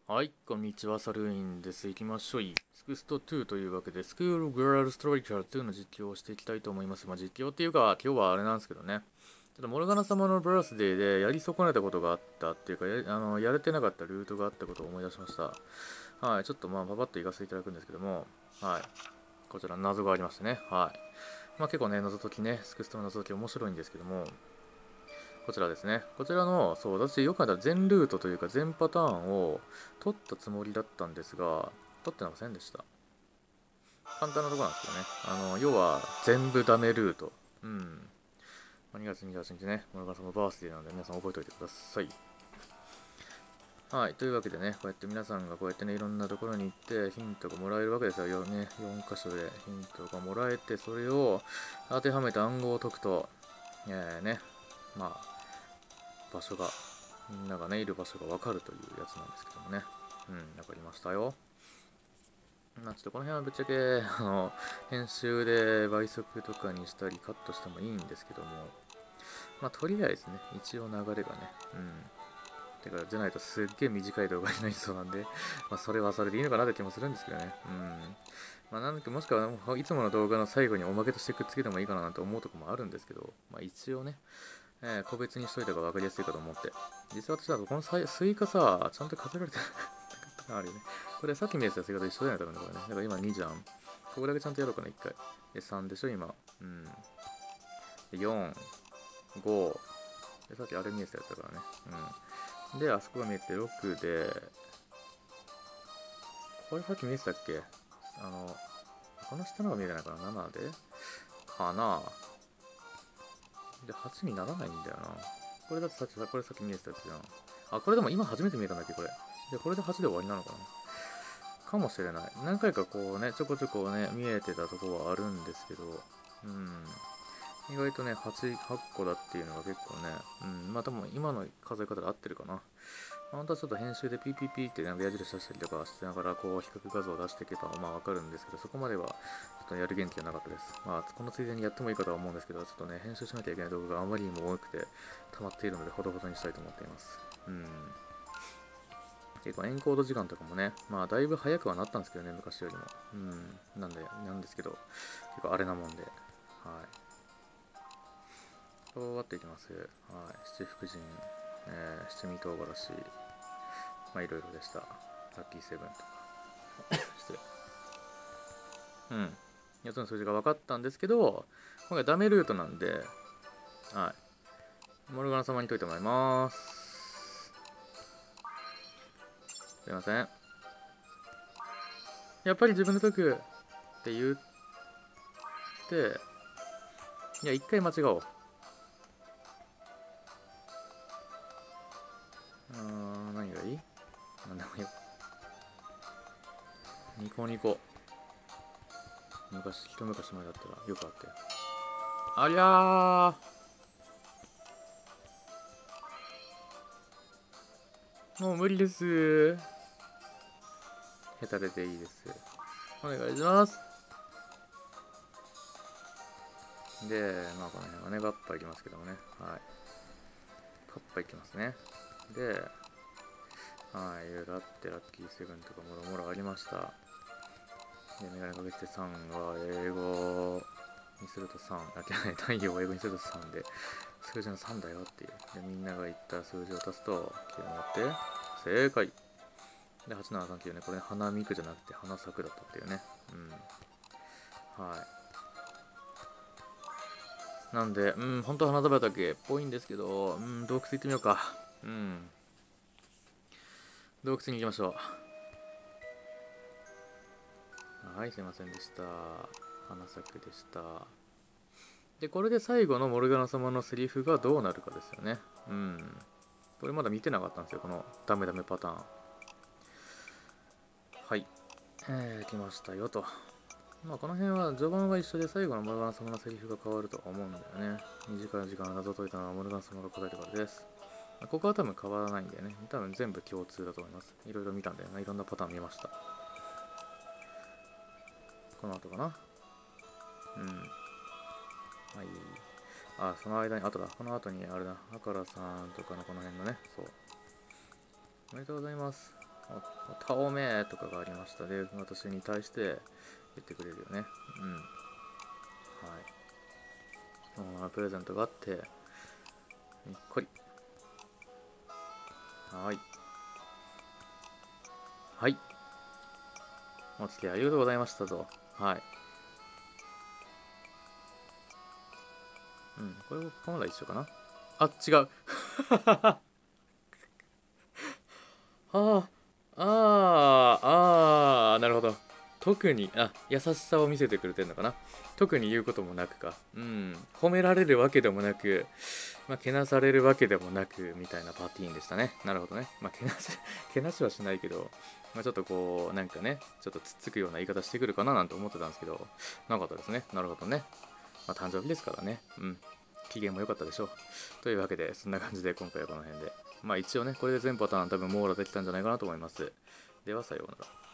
はい、こんにちは、サルーインです。行きましょう。スクスト2というわけで、スクールガールストライカー2の実況をしていきたいと思います。実況っていうか、今日はあれなんですけどね。ちょっとモルガナ様のバースデーでやり損ねたことがあったっていうか、やれてなかったルートがあったことを思い出しました。はい、ちょっとパパッと行かせていただくんですけども、はい、こちら謎がありましてね。はい。結構ね、謎解きね、スクストの謎解き面白いんですけども、こちらですね。こちらの、そう、私よく考えたら全ルートというか全パターンを取ったつもりだったんですが、取ってませんでした。簡単なところなんですけどね。要は全部ダメルート。うん。2月28日ね、モルガンさんのバースデーなので皆さん覚えておいてください。はい。というわけでね、こうやって皆さんがこうやってね、いろんなところに行ってヒントがもらえるわけですよ。ね、4箇所でヒントがもらえて、それを当てはめて暗号を解くと、ね、場所が、みんながね、いる場所がわかるというやつなんですけどもね。わかりましたよ。ちょっとこの辺はぶっちゃけ、編集で倍速とかにしたりカットしてもいいんですけども、とりあえずね、一応流れがね、てか、じゃないとすっげえ短い動画になりそうなんで、それはそれでいいのかなって気もするんですけどね。なんだっけ、もしくはいつもの動画の最後におまけとしてくっつけてもいいかななんて思うとこもあるんですけど、一応ね、個別にしといた方が分かりやすいかと思って。実際私だとこのスイカさ、ちゃんと数えられてなかったあるよね。これさっき見えたスイカと一緒だよね、多分ね。これね。だから今2じゃん。ここだけちゃんとやろうかな、1回。で、3でしょ、今。で、4、5。で、さっきあれ見えてたやつだからね。で、あそこが見えて6で、これさっき見えてたっけこの下のが見えてないから7でかな。で、8にならないんだよな。これだってこれさっき見えてたやつじゃん。あ、これでも今初めて見えたんだっけ、これ。で、これで8で終わりなのかな。かもしれない。何回かこうね、ちょこちょこね、見えてたところはあるんですけど、意外とね、8個だっていうのが結構ね、多分今の数え方で合ってるかな。本当はちょっと編集で PPP ってなんか矢印出したりとかしながらこう比較画像を出していけばわかるんですけど、そこまではちょっとやる元気がなかったです。このついでにやってもいいかとは思うんですけど、ちょっとね、編集しなきゃいけない動画があまりにも多くて溜まっているのでほどほどにしたいと思っています。結構エンコード時間とかもね、だいぶ早くはなったんですけどね、昔よりも。なんですけど、結構あれなもんで、はい。そう割っていきます。はい。七福神、七味唐辛子、いろいろでした。ラッキーセブンとか。失礼。4つの数字が分かったんですけど、今回ダメルートなんで、はい。モルガナ様に解いてもらいます。すいません。やっぱり自分で解くって言って、いや、一回間違おう。何がいい？何でもいいよ。ニコニコ。一昔前だったらよくあったよ。ありゃー、もう無理です。下手出ていいです。お願いします。で、この辺はね、ガッパいきますけどもね。はい。カッパいきますね。で、はい、いろいろあって、ラッキーセブンとかもろもろありました。で、メガネかけて3は英語にすると3、太陽を英語にすると3で、数字の3だよっていう。で、みんなが言った数字を足すと、9になって、正解。で、8739ね、これ花見くじゃなくて花咲くだったっていうね。はい。なんで、本当は花畑っぽいんですけど、洞窟行ってみようか。洞窟に行きましょう。はい、すいませんでした。花咲くでした。で、これで最後のモルガナ様のセリフがどうなるかですよね。これまだ見てなかったんですよ、このダメダメパターン。はい。来ましたよと。この辺は序盤は一緒で最後のモルガナ様のセリフが変わると思うんだよね。短い時間謎解いたのはモルガナ様が答えてからです。ここは多分変わらないんだよね。多分全部共通だと思います。いろいろ見たんだよな。いろんなパターン見ました。この後かな。はい。その間に、後だ。この後にあれだ。アカラさんとかのこの辺のね。そう。おめでとうございます。 タオメとかがありましたで、私に対して言ってくれるよね。うん。はい。そのままプレゼントがあって、にっこり。はい。はい。お付き合いありがとうございましたと。はい。うん。これ僕まだ一緒かな。あ、違う。ああ、なるほど。特に、優しさを見せてくれてるのかな。特に言うこともなくか。うん。褒められるわけでもなく、けなされるわけでもなく、みたいなパティーンでしたね。なるほどね。けなしはしないけど、ちょっとこう、なんかね、ちょっとつっつくような言い方してくるかななんて思ってたんですけど、なかったですね。なるほどね。誕生日ですからね。うん。機嫌も良かったでしょう。というわけで、そんな感じで今回はこの辺で。一応ね、これで全パターン多分網羅できたんじゃないかなと思います。では、さようなら。